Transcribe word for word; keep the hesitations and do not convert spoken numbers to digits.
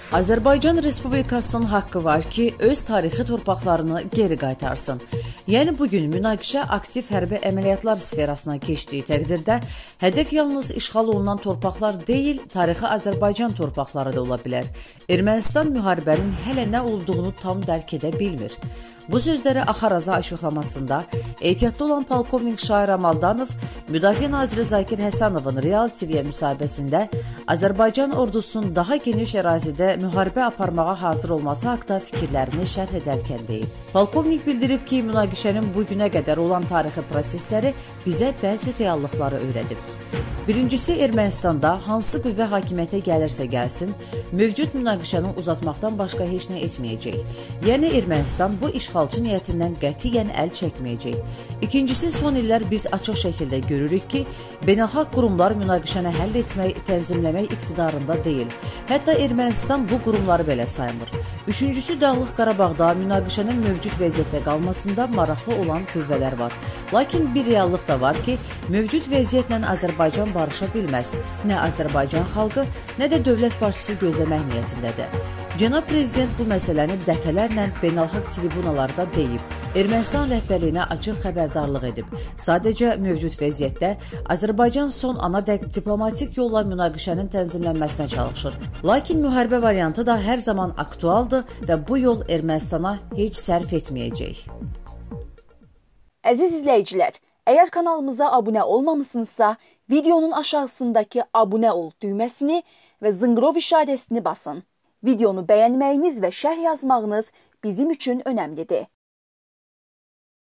Azərbaycan Respublikasının haqqı var ki, öz tarixi torpaqlarını geri qaytarsın. Yəni bugün münaqişə aktiv hərbi əməliyyatlar sferasına keçdiyi təqdirdə hədəf yalnız işğal olunan torpaqlar deyil, tarixi Azərbaycan torpaqları da ola bilər. Ermənistan müharibənin hələ nə olduğunu tam dərk edə bilmir. Bu sözləri Axaraza açıqlamasında ehtiyatda olan polkovnik Şair Amaldanov, Müdafiə naziri Zakir Həsənovun Real T V-yə müsahibəsində Azərbaycan ordusunun daha geniş ərazidə müharibə aparmağa hazır olması haqda fikirlərini şərh edərkən deyib. Polkovnik bildirib ki, münaqişənin bu günə qədər olan tarixi prosesləri bizə bəzi reallıqları öyrədib. Birincisi, Ermənistanda hansı qüvvə hakimiyyətə gəlirsə gəlsin, mövcud münaqişəni uzatmaqdan başqa heç nə etməyəcək. Yəni, Ermənistan bu işğalçı niyyətindən qətiyyən əl çəkməyəcək. İkincisi, son illər biz açıq şəkildə görürük ki, beynəlxalq qurumlar münaqişəni həll etmək, tənzimləmək iqtidarında deyil. Hətta Ermənistan bu qurumları belə saymır. Üçüncüsü, Dağlıq Qarabağda münaqişənin mövcud vəziyyətdə qalmasında maraqlı olan qüvvələr var. Lakin bir reallıq da var ki, mövcud vəziyyətlə Azərbaycan barışa bilməz. Nə Azərbaycan xalqı, nə də dövlət başçısı gözləmək niyyətindədir. Cənab Prezident bu məsələni dəfələrlə beynəlxalq tribunalarda deyib. Ermənistan rəhbərliyinə açıq xəbərdarlıq edib. Sadəcə mövcud vəziyyətdə Azərbaycan son anadək diplomatik yolla münaqişənin tənzimlənməsinə çalışır. Lakin müharibə variantı da hər zaman aktualdır və bu yol Ermənistana heç sərf etməyəcək. Əziz izləyicilər, əgər kanalımıza abunə olmamışsınızsa, videonun aşağısındakı abunə ol düyməsini və zınqrov işarəsini basın. Videonu bəyənməyiniz və şərh yazmağınız bizim üçün önəmlidir.